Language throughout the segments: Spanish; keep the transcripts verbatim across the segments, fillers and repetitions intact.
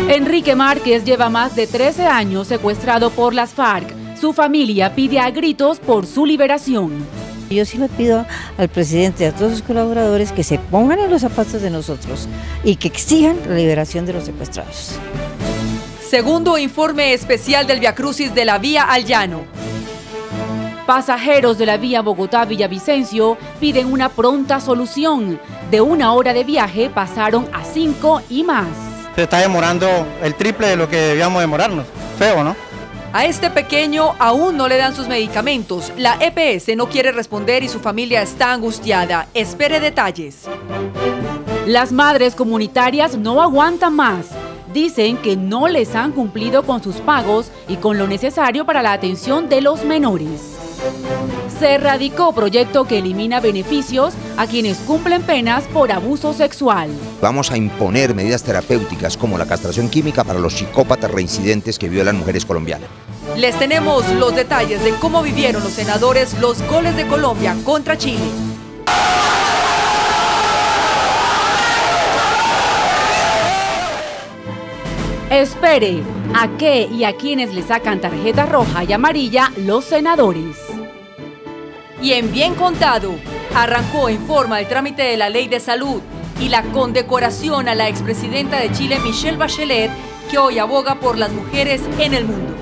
Enrique Márquez lleva más de trece años secuestrado por las FARC. Su familia pide a gritos por su liberación. Yo sí le pido al presidente y a todos sus colaboradores que se pongan en los zapatos de nosotros y que exijan la liberación de los secuestrados. Segundo informe especial del Viacrucis de la Vía al Llano. Pasajeros de la vía Bogotá-Villavicencio piden una pronta solución. De una hora de viaje pasaron a cinco y más. Se está demorando el triple de lo que debíamos demorarnos. Feo, ¿no? A este pequeño aún no le dan sus medicamentos. La E P S no quiere responder y su familia está angustiada. Espere detalles. Las madres comunitarias no aguantan más. Dicen que no les han cumplido con sus pagos y con lo necesario para la atención de los menores. Se radicó proyecto que elimina beneficios a quienes cumplen penas por abuso sexual. Vamos a imponer medidas terapéuticas como la castración química para los psicópatas reincidentes que violan mujeres colombianas. Les tenemos los detalles de cómo vivieron los senadores los goles de Colombia contra Chile. Espere, ¿a qué y a quiénes le sacan tarjeta roja y amarilla los senadores? Y en Bien Contado, arrancó en forma el trámite de la Ley de Salud y la condecoración a la expresidenta de Chile, Michelle Bachelet, que hoy aboga por las mujeres en el mundo.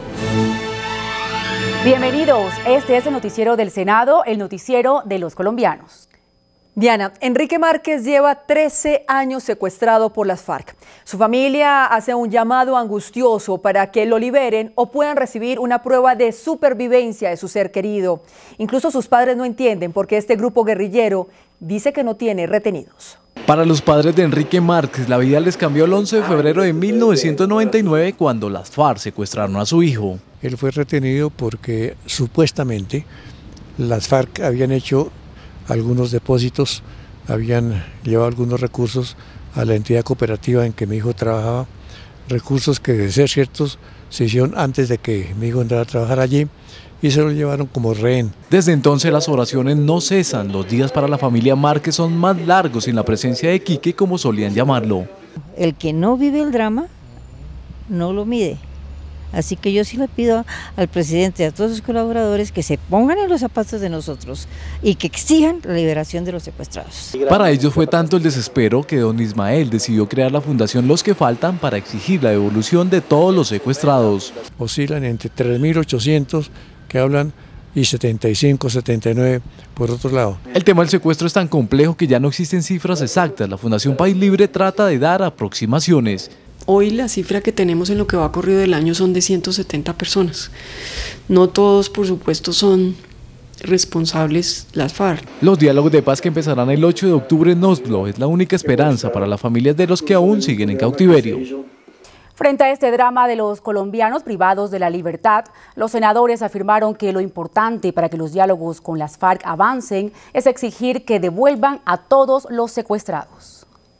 Bienvenidos, este es el noticiero del Senado, el noticiero de los colombianos. Diana, Enrique Márquez lleva trece años secuestrado por las FARC. Su familia hace un llamado angustioso para que lo liberen o puedan recibir una prueba de supervivencia de su ser querido. Incluso sus padres no entienden por qué este grupo guerrillero dice que no tiene retenidos. Para los padres de Enrique Márquez, la vida les cambió el once de febrero de mil novecientos noventa y nueve cuando las FARC secuestraron a su hijo. Él fue retenido porque supuestamente las FARC habían hecho algunos depósitos, habían llevado algunos recursos a la entidad cooperativa en que mi hijo trabajaba, recursos que de ser ciertos se hicieron antes de que mi hijo entrara a trabajar allí y se lo llevaron como rehén. Desde entonces las oraciones no cesan, los días para la familia Márquez son más largos sin la presencia de Quique, como solían llamarlo. El que no vive el drama no lo mide. Así que yo sí le pido al presidente y a todos sus colaboradores que se pongan en los zapatos de nosotros y que exijan la liberación de los secuestrados. Para ellos fue tanto el desespero que don Ismael decidió crear la Fundación Los que Faltan para exigir la devolución de todos los secuestrados. Oscilan entre tres mil ochocientos que hablan y setenta y cinco, setenta y nueve por otro lado. El tema del secuestro es tan complejo que ya no existen cifras exactas. La Fundación País Libre trata de dar aproximaciones. Hoy la cifra que tenemos en lo que va corrido del año son de ciento setenta personas. No todos, por supuesto, son responsables las FARC. Los diálogos de paz que empezarán el ocho de octubre en Oslo es la única esperanza para las familias de los que aún siguen en cautiverio. Frente a este drama de los colombianos privados de la libertad, los senadores afirmaron que lo importante para que los diálogos con las FARC avancen es exigir que devuelvan a todos los secuestrados.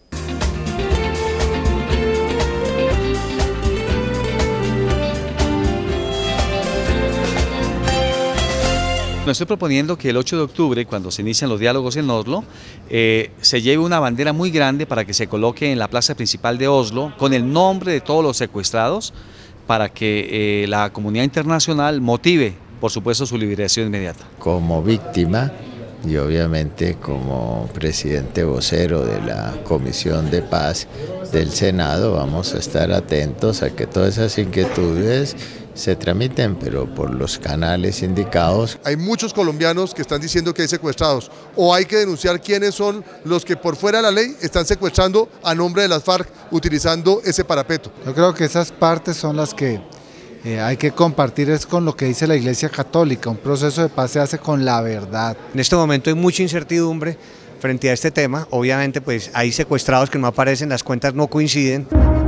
Me estoy proponiendo que el ocho de octubre, cuando se inician los diálogos en Oslo, eh, se lleve una bandera muy grande para que se coloque en la plaza principal de Oslo con el nombre de todos los secuestrados para que eh, la comunidad internacional motive, por supuesto, su liberación inmediata. Como víctima y obviamente como presidente vocero de la Comisión de Paz del Senado, vamos a estar atentos a que todas esas inquietudes se tramiten, pero por los canales indicados. Hay muchos colombianos que están diciendo que hay secuestrados, o hay que denunciar quiénes son los que por fuera de la ley están secuestrando a nombre de las FARC utilizando ese parapeto. Yo creo que esas partes son las que eh, hay que compartir es con lo que dice la Iglesia Católica. Un proceso de paz se hace con la verdad. En este momento hay mucha incertidumbre frente a este tema. Obviamente pues hay secuestrados que no aparecen, las cuentas no coinciden.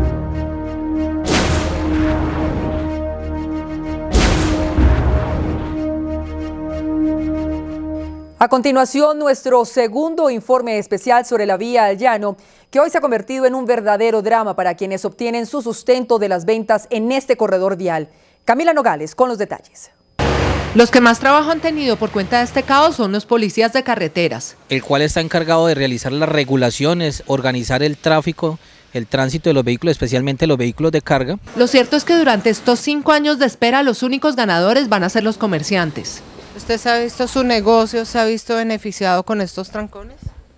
A continuación, nuestro segundo informe especial sobre la Vía al Llano, que hoy se ha convertido en un verdadero drama para quienes obtienen su sustento de las ventas en este corredor vial. Camila Nogales con los detalles. Los que más trabajo han tenido por cuenta de este caos son los policías de carreteras, el cual está encargado de realizar las regulaciones, organizar el tráfico el tránsito de los vehículos, especialmente los vehículos de carga. Lo cierto es que durante estos cinco años de espera los únicos ganadores van a ser los comerciantes. ¿Usted se ha visto su negocio, se ha visto beneficiado con estos trancones?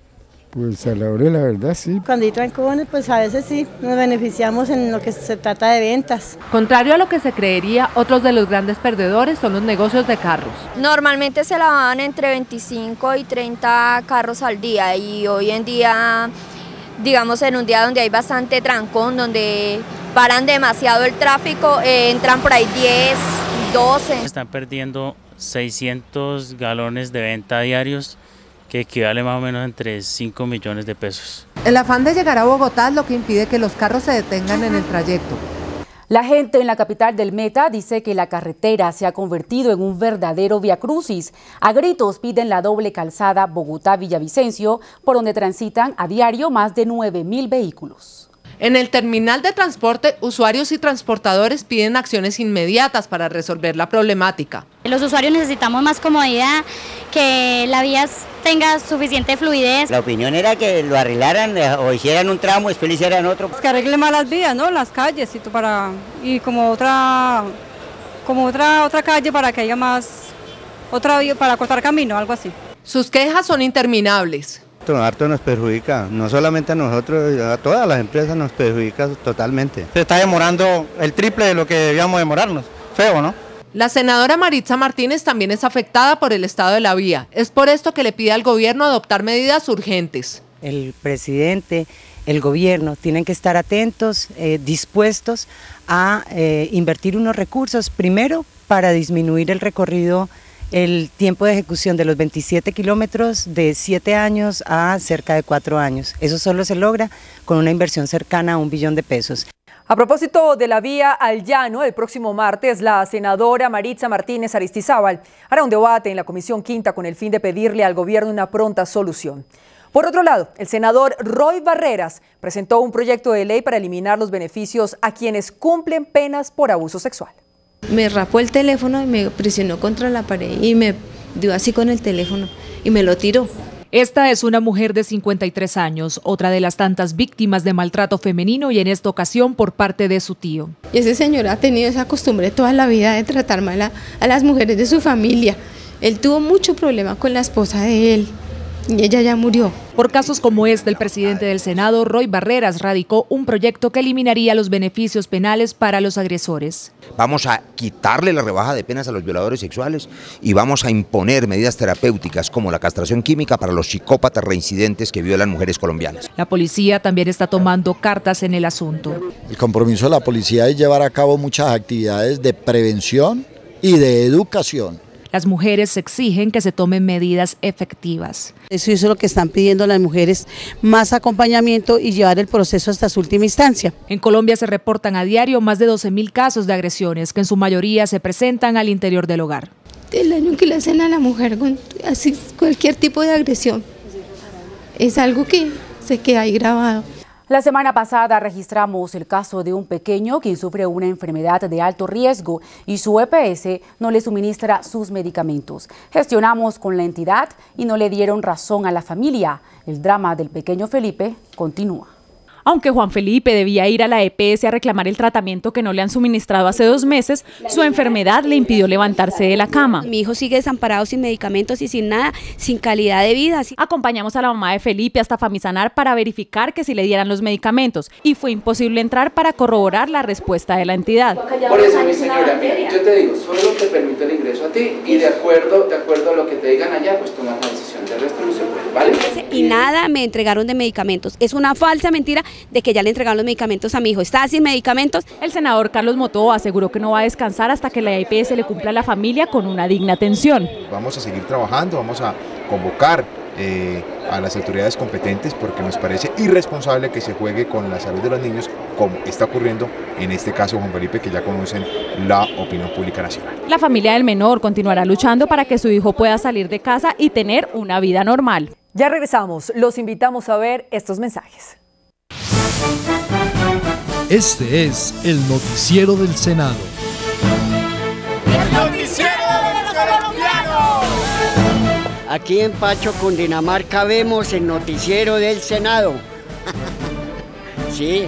Pues a la hora de la verdad sí. Cuando hay trancones, pues a veces sí, nos beneficiamos en lo que se trata de ventas. Contrario a lo que se creería, otros de los grandes perdedores son los negocios de carros. Normalmente se lavaban entre veinticinco y treinta carros al día y hoy en día, digamos en un día donde hay bastante trancón, donde paran demasiado el tráfico, eh, entran por ahí diez, doce. Están perdiendo seiscientos galones de venta diarios, que equivale más o menos entre cinco millones de pesos. El afán de llegar a Bogotá es lo que impide que los carros se detengan en el trayecto. La gente en la capital del Meta dice que la carretera se ha convertido en un verdadero viacrucis. A gritos piden la doble calzada Bogotá-Villavicencio, por donde transitan a diario más de nueve mil vehículos. En el terminal de transporte, usuarios y transportadores piden acciones inmediatas para resolver la problemática. Los usuarios necesitamos más comodidad, que la vía tenga suficiente fluidez. La opinión era que lo arreglaran o hicieran un tramo, después le hicieran otro. Que arreglen más las vías, ¿no? Las calles y, para, y como otra como otra otra calle para que haya más, otra vía para cortar camino, algo así. Sus quejas son interminables. Harto nos perjudica, no solamente a nosotros, a todas las empresas nos perjudica totalmente. Se está demorando el triple de lo que debíamos demorarnos, feo, ¿no? La senadora Maritza Martínez también es afectada por el estado de la vía. Es por esto que le pide al gobierno adoptar medidas urgentes. El presidente, el gobierno tienen que estar atentos, eh, dispuestos a eh, invertir unos recursos, primero para disminuir el recorrido, el tiempo de ejecución de los veintisiete kilómetros de siete años a cerca de cuatro años. Eso solo se logra con una inversión cercana a un billón de pesos. A propósito de la vía al llano, el próximo martes la senadora Maritza Martínez Aristizábal hará un debate en la Comisión Quinta con el fin de pedirle al gobierno una pronta solución. Por otro lado, el senador Roy Barreras presentó un proyecto de ley para eliminar los beneficios a quienes cumplen penas por abuso sexual. Me rapó el teléfono y me presionó contra la pared y me dio así con el teléfono y me lo tiró. Esta es una mujer de cincuenta y tres años, otra de las tantas víctimas de maltrato femenino y en esta ocasión por parte de su tío. Y ese señor ha tenido esa costumbre toda la vida de tratar mal a, a las mujeres de su familia. Él tuvo mucho problema con la esposa de él. Y ella ya murió. Por casos como este, el presidente del Senado, Roy Barreras, radicó un proyecto que eliminaría los beneficios penales para los agresores. Vamos a quitarle la rebaja de penas a los violadores sexuales y vamos a imponer medidas terapéuticas como la castración química para los psicópatas reincidentes que violan mujeres colombianas. La policía también está tomando cartas en el asunto. El compromiso de la policía es llevar a cabo muchas actividades de prevención y de educación. Las mujeres exigen que se tomen medidas efectivas. Eso es lo que están pidiendo las mujeres, más acompañamiento y llevar el proceso hasta su última instancia. En Colombia se reportan a diario más de doce mil casos de agresiones que en su mayoría se presentan al interior del hogar. El daño que le hacen a la mujer con así, cualquier tipo de agresión es algo que se queda ahí grabado. La semana pasada registramos el caso de un pequeño quien sufre una enfermedad de alto riesgo y su E P S no le suministra sus medicamentos. Gestionamos con la entidad y no le dieron razón a la familia. El drama del pequeño Felipe continúa. Aunque Juan Felipe debía ir a la E P S a reclamar el tratamiento que no le han suministrado hace dos meses, su enfermedad le impidió levantarse de la cama. Mi hijo sigue desamparado sin medicamentos y sin nada, sin calidad de vida. Acompañamos a la mamá de Felipe hasta Famisanar para verificar que si le dieran los medicamentos y fue imposible entrar para corroborar la respuesta de la entidad. Por eso, mi señora, mira, yo te digo, solo te permito el ingreso a ti y de acuerdo, de acuerdo a lo que te digan allá, pues tomas la decisión. De resto no se puede, ¿vale? Y nada me entregaron de medicamentos. Es una falsa mentira de que ya le entregaron los medicamentos a mi hijo. Está sin medicamentos. El senador Carlos Motó aseguró que no va a descansar hasta que la E P S le cumpla a la familia con una digna atención. Vamos a seguir trabajando, vamos a convocar eh, a las autoridades competentes porque nos parece irresponsable que se juegue con la salud de los niños como está ocurriendo en este caso Juan Felipe, que ya conocen la opinión pública nacional. La familia del menor continuará luchando para que su hijo pueda salir de casa y tener una vida normal. Ya regresamos, los invitamos a ver estos mensajes. Este es el noticiero del Senado. ¡El noticiero de los colombianos! Aquí en Pacho, Cundinamarca, vemos el noticiero del Senado. Sí. sí.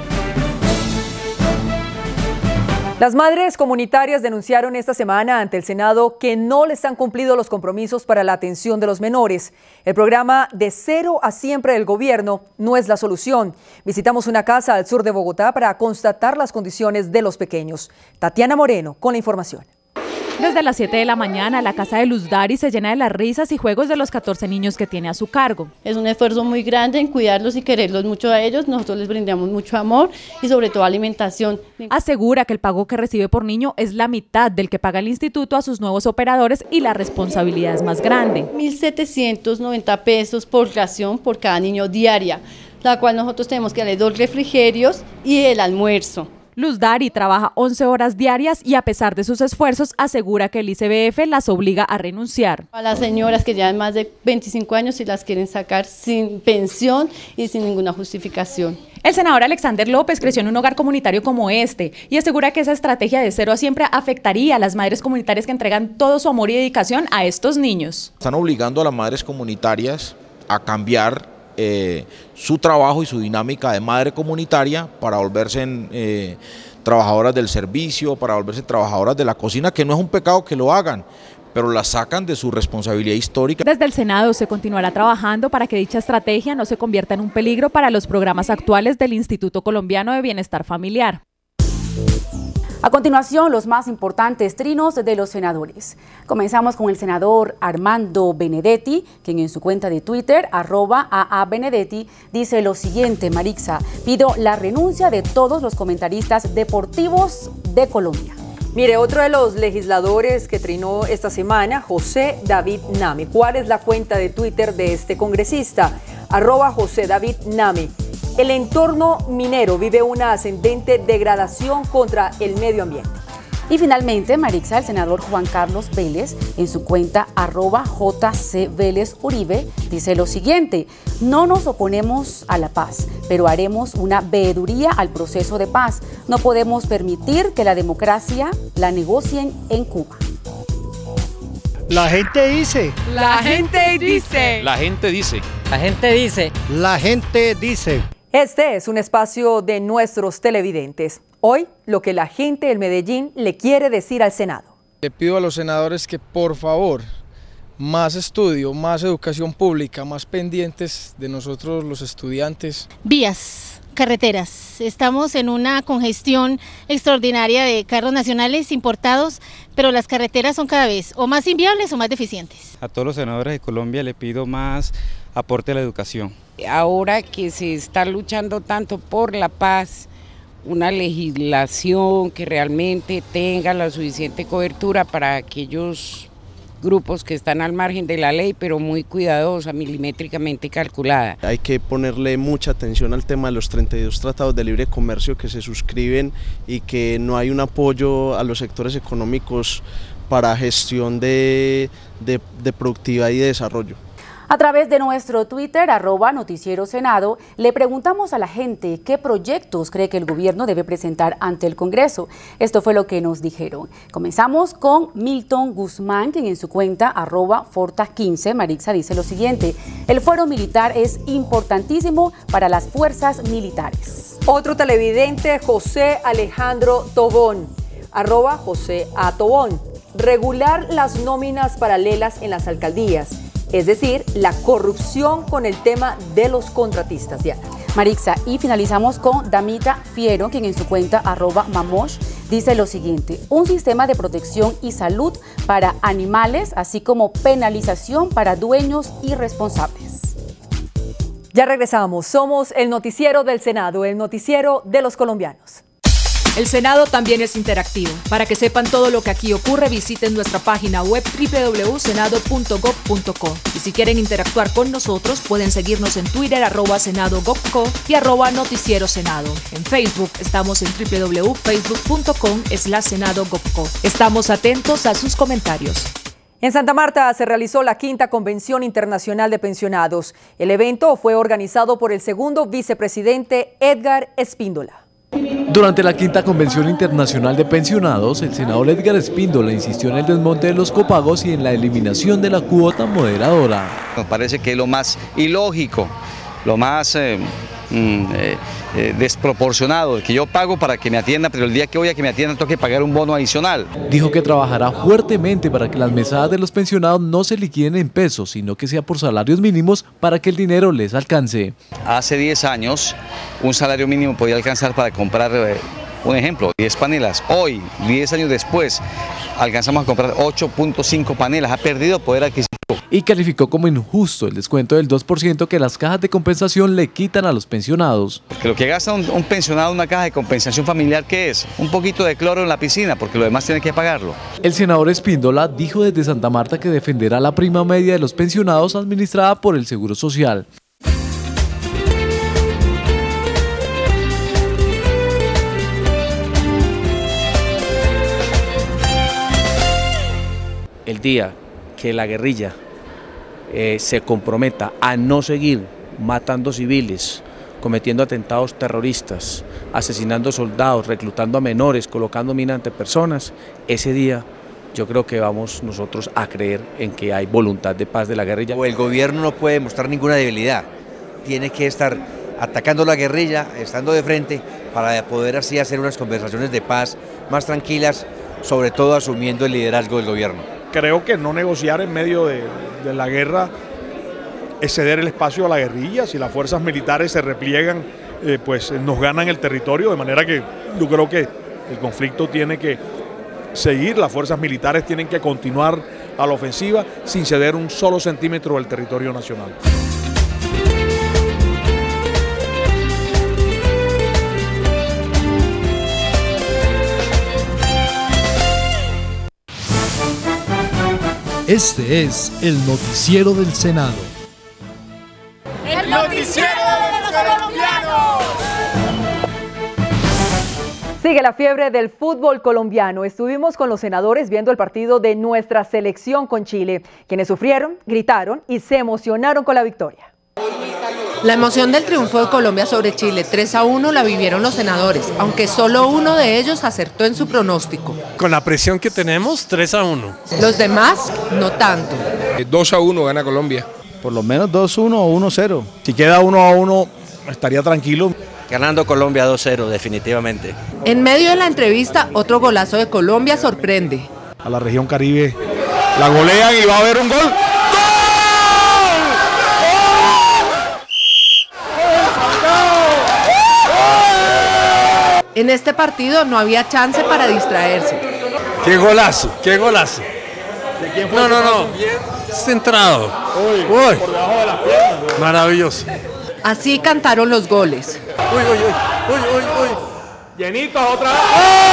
Las madres comunitarias denunciaron esta semana ante el Senado que no les han cumplido los compromisos para la atención de los menores. El programa De Cero a Siempre del gobierno no es la solución. Visitamos una casa al sur de Bogotá para constatar las condiciones de los pequeños. Tatiana Moreno con la información. Desde las siete de la mañana, la casa de Luz Dari se llena de las risas y juegos de los catorce niños que tiene a su cargo. Es un esfuerzo muy grande en cuidarlos y quererlos mucho a ellos. Nosotros les brindamos mucho amor y sobre todo alimentación. Asegura que el pago que recibe por niño es la mitad del que paga el instituto a sus nuevos operadores y la responsabilidad es más grande. mil setecientos noventa pesos por ración por cada niño diaria, la cual nosotros tenemos que darle dos refrigerios y el almuerzo. Luz Dari trabaja once horas diarias y a pesar de sus esfuerzos asegura que el I C B F las obliga a renunciar. A las señoras que llevan más de veinticinco años y las quieren sacar sin pensión y sin ninguna justificación. El senador Alexander López creció en un hogar comunitario como este y asegura que esa estrategia de cero a siempre afectaría a las madres comunitarias que entregan todo su amor y dedicación a estos niños. Están obligando a las madres comunitarias a cambiar Eh, su trabajo y su dinámica de madre comunitaria para volverse en, eh, trabajadoras del servicio, para volverse trabajadoras de la cocina, que no es un pecado que lo hagan, pero las sacan de su responsabilidad histórica. Desde el Senado se continuará trabajando para que dicha estrategia no se convierta en un peligro para los programas actuales del Instituto Colombiano de Bienestar Familiar. A continuación, los más importantes trinos de los senadores. Comenzamos con el senador Armando Benedetti, quien en su cuenta de Twitter, arroba A A Benedetti, dice lo siguiente: Marixa, pido la renuncia de todos los comentaristas deportivos de Colombia. Mire, otro de los legisladores que trinó esta semana, José David Nami. ¿Cuál es la cuenta de Twitter de este congresista? Arroba José David Nami. El entorno minero vive una ascendente degradación contra el medio ambiente. Y finalmente, Marixa, el senador Juan Carlos Vélez, en su cuenta arroba J C Vélez Uribe, dice lo siguiente: no nos oponemos a la paz, pero haremos una veeduría al proceso de paz. No podemos permitir que la democracia la negocien en Cuba. La gente dice. La gente dice. La gente dice. La gente dice. La gente dice. Este es un espacio de nuestros televidentes. Hoy, lo que la gente del Medellín le quiere decir al Senado. Le pido a los senadores que, por favor, más estudio, más educación pública, más pendientes de nosotros los estudiantes. Vías, carreteras. Estamos en una congestión extraordinaria de carros nacionales importados, pero las carreteras son cada vez o más inviables o más deficientes. A todos los senadores de Colombia le pido más aporte a la educación. Ahora que se está luchando tanto por la paz, una legislación que realmente tenga la suficiente cobertura para aquellos grupos que están al margen de la ley, pero muy cuidadosa, milimétricamente calculada. Hay que ponerle mucha atención al tema de los treinta y dos tratados de libre comercio que se suscriben y que no hay un apoyo a los sectores económicos para gestión de, de, de productividad y de desarrollo. A través de nuestro Twitter, arroba Noticiero Senado, le preguntamos a la gente qué proyectos cree que el gobierno debe presentar ante el Congreso. Esto fue lo que nos dijeron. Comenzamos con Milton Guzmán, quien en su cuenta, arroba Forta quince, Marixa, dice lo siguiente: el fuero militar es importantísimo para las fuerzas militares. Otro televidente, José Alejandro Tobón, arroba José A. Tobón. Regular las nóminas paralelas en las alcaldías. Es decir, la corrupción con el tema de los contratistas. Diana. Marixa, y finalizamos con Damita Fiero, quien en su cuenta arroba Mamosh dice lo siguiente: un sistema de protección y salud para animales, así como penalización para dueños irresponsables. Ya regresamos, somos el noticiero del Senado, el noticiero de los colombianos. El Senado también es interactivo. Para que sepan todo lo que aquí ocurre, visiten nuestra página web doble u doble u doble u punto senado punto gov punto co. Y si quieren interactuar con nosotros, pueden seguirnos en Twitter, arroba Senado Gov Co y arroba Noticiero Senado. En Facebook estamos en doble u doble u doble u punto facebook punto com slash Senado Gov Co. Estamos atentos a sus comentarios. En Santa Marta se realizó la quinta Convención Internacional de Pensionados. El evento fue organizado por el segundo vicepresidente Edgar Espíndola. Durante la quinta Convención Internacional de Pensionados, el senador Edgar Espíndola insistió en el desmonte de los copagos y en la eliminación de la cuota moderadora. Nos parece que es lo más ilógico, lo más eh, mm, eh, eh, desproporcionado, que yo pago para que me atiendan, pero el día que voy a que me atiendan tengo que pagar un bono adicional. Dijo que trabajará fuertemente para que las mesadas de los pensionados no se liquiden en pesos, sino que sea por salarios mínimos para que el dinero les alcance. Hace diez años un salario mínimo podía alcanzar para comprar, eh, un ejemplo, diez panelas. Hoy, diez años después, alcanzamos a comprar ocho punto cinco panelas, ha perdido poder adquisitivo. Y calificó como injusto el descuento del dos por ciento que las cajas de compensación le quitan a los pensionados. Porque lo que gasta un, un pensionado en una caja de compensación familiar, ¿qué es? Un poquito de cloro en la piscina, porque lo demás tiene que pagarlo. El senador Espíndola dijo desde Santa Marta que defenderá la prima media de los pensionados administrada por el Seguro Social. El día que la guerrilla eh, se comprometa a no seguir matando civiles, cometiendo atentados terroristas, asesinando soldados, reclutando a menores, colocando minas ante personas, ese día yo creo que vamos nosotros a creer en que hay voluntad de paz de la guerrilla. El gobierno no puede mostrar ninguna debilidad, tiene que estar atacando la guerrilla, estando de frente, para poder así hacer unas conversaciones de paz más tranquilas, sobre todo asumiendo el liderazgo del gobierno. Creo que no negociar en medio de, de la guerra es ceder el espacio a la guerrilla. Si las fuerzas militares se repliegan, eh, pues nos ganan el territorio, de manera que yo creo que el conflicto tiene que seguir, las fuerzas militares tienen que continuar a la ofensiva sin ceder un solo centímetro del territorio nacional. Este es el noticiero del Senado. ¡El noticiero de los colombianos! Sigue la fiebre del fútbol colombiano. Estuvimos con los senadores viendo el partido de nuestra selección con Chile, quienes sufrieron, gritaron y se emocionaron con la victoria. La emoción del triunfo de Colombia sobre Chile tres a uno la vivieron los senadores, aunque solo uno de ellos acertó en su pronóstico. Con la presión que tenemos, tres a uno. Los demás, no tanto. dos a uno gana Colombia. Por lo menos dos a uno o uno a cero. Si queda uno a uno, estaría tranquilo. Ganando Colombia dos a cero, definitivamente. En medio de la entrevista, otro golazo de Colombia sorprende. A la región Caribe la golean y va a haber un gol. En este partido no había chance para distraerse. ¡Qué golazo! ¡Qué golazo! ¿De quién fue? No, no, no. Centrado. Uy, uy. Por debajo de las piernas. Maravilloso. Así cantaron los goles. Uy, uy, uy, uy, uy, uy. Llenito, otra vez.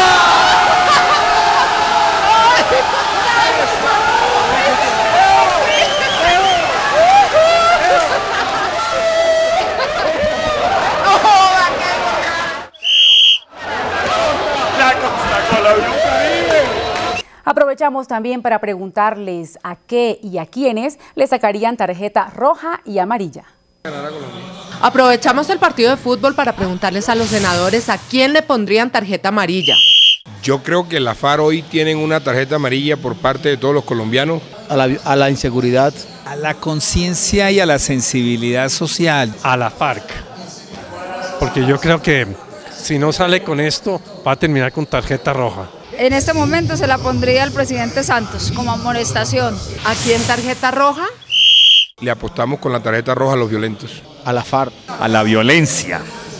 Aprovechamos también para preguntarles a qué y a quiénes le sacarían tarjeta roja y amarilla. Aprovechamos el partido de fútbol para preguntarles a los senadores a quién le pondrían tarjeta amarilla. Yo creo que la FARC hoy tienen una tarjeta amarilla por parte de todos los colombianos. A la, a la inseguridad. A la conciencia y a la sensibilidad social. A la FARC. Porque yo creo que si no sale con esto, va a terminar con tarjeta roja. En este momento se la pondría al presidente Santos como amonestación. ¿A quién tarjeta roja? Le apostamos con la tarjeta roja a los violentos. A la FARC. A la violencia.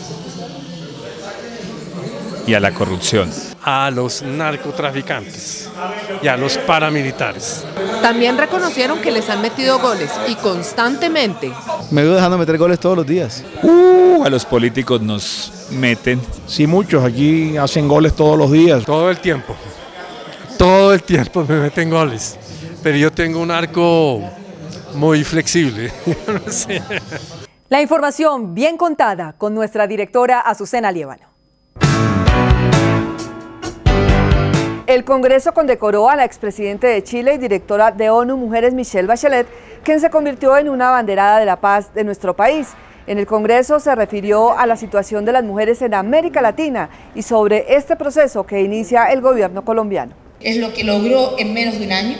Y a la corrupción. A los narcotraficantes y a los paramilitares. También reconocieron que les han metido goles y constantemente. Me veo dejando meter goles todos los días. Uh, a los políticos nos meten. Sí, muchos aquí hacen goles todos los días. Todo el tiempo. Todo el tiempo me meten goles. Pero yo tengo un arco muy flexible. No sé. La información bien contada con nuestra directora Azucena Liévano. El Congreso condecoró a la expresidente de Chile y directora de ONU Mujeres, Michelle Bachelet, quien se convirtió en una abanderada de la paz de nuestro país. En el Congreso se refirió a la situación de las mujeres en América Latina y sobre este proceso que inicia el gobierno colombiano. Es lo que logró en menos de un año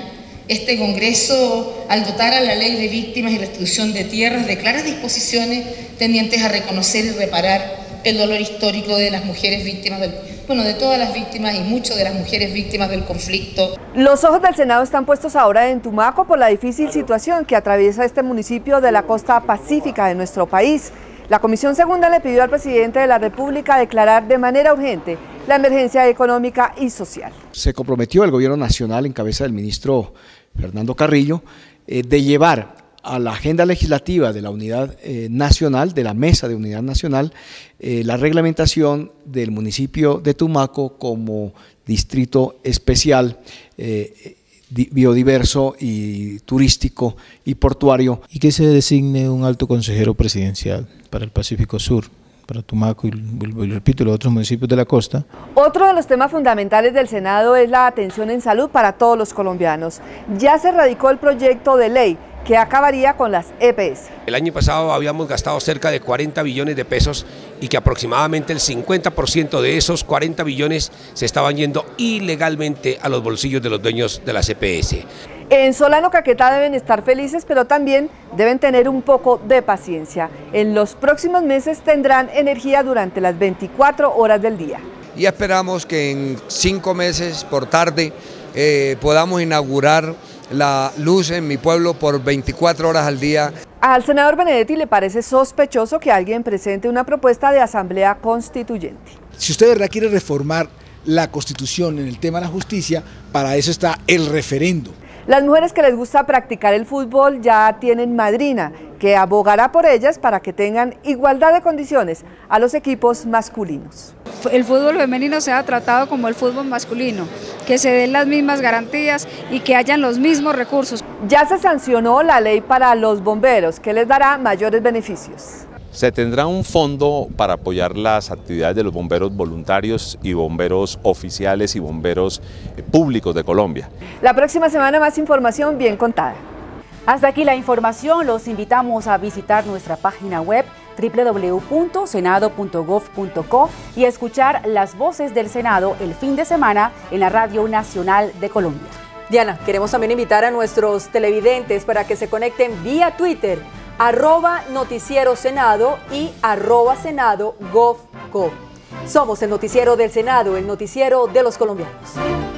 Este Congreso, al dotar a la Ley de Víctimas y Restitución de Tierras de claras disposiciones tendientes a reconocer y reparar el dolor histórico de las mujeres víctimas del, bueno, de todas las víctimas y mucho de las mujeres víctimas del conflicto. Los ojos del Senado están puestos ahora en Tumaco por la difícil situación que atraviesa este municipio de la costa pacífica de nuestro país. La Comisión Segunda le pidió al presidente de la República declarar de manera urgente la emergencia económica y social. Se comprometió el gobierno nacional en cabeza del ministro Fernando Carrillo eh, de llevar a la agenda legislativa de la unidad eh, nacional, de la mesa de unidad nacional, eh, la reglamentación del municipio de Tumaco como distrito especial, eh, biodiverso y turístico y portuario. Y que se designe un alto consejero presidencial para el Pacífico Sur, para Tumaco y, y repito, los otros municipios de la costa. Otro de los temas fundamentales del Senado es la atención en salud para todos los colombianos. Ya se radicó el proyecto de ley que acabaría con las E P S. El año pasado habíamos gastado cerca de cuarenta billones de pesos y que aproximadamente el cincuenta por ciento de esos cuarenta billones se estaban yendo ilegalmente a los bolsillos de los dueños de las E P S. En Solano, Caquetá deben estar felices, pero también deben tener un poco de paciencia. En los próximos meses tendrán energía durante las veinticuatro horas del día. Y esperamos que en cinco meses, por tarde, eh, podamos inaugurar la luz en mi pueblo por veinticuatro horas al día. Al senador Benedetti le parece sospechoso que alguien presente una propuesta de asamblea constituyente. Si usted de verdad quiere reformar la Constitución en el tema de la justicia, para eso está el referendo. Las mujeres que les gusta practicar el fútbol ya tienen madrina, que abogará por ellas para que tengan igualdad de condiciones a los equipos masculinos. El fútbol femenino sea tratado como el fútbol masculino, que se den las mismas garantías y que hayan los mismos recursos. Ya se sancionó la ley para los bomberos, que les dará mayores beneficios. Se tendrá un fondo para apoyar las actividades de los bomberos voluntarios y bomberos oficiales y bomberos públicos de Colombia. La próxima semana más información bien contada. Hasta aquí la información, los invitamos a visitar nuestra página web doble u doble u doble u punto senado punto gov punto co y a escuchar las voces del Senado el fin de semana en la Radio Nacional de Colombia. Diana, queremos también invitar a nuestros televidentes para que se conecten vía Twitter, arroba noticiero senado y arroba senado gov punto co. Somos el noticiero del Senado, el noticiero de los colombianos.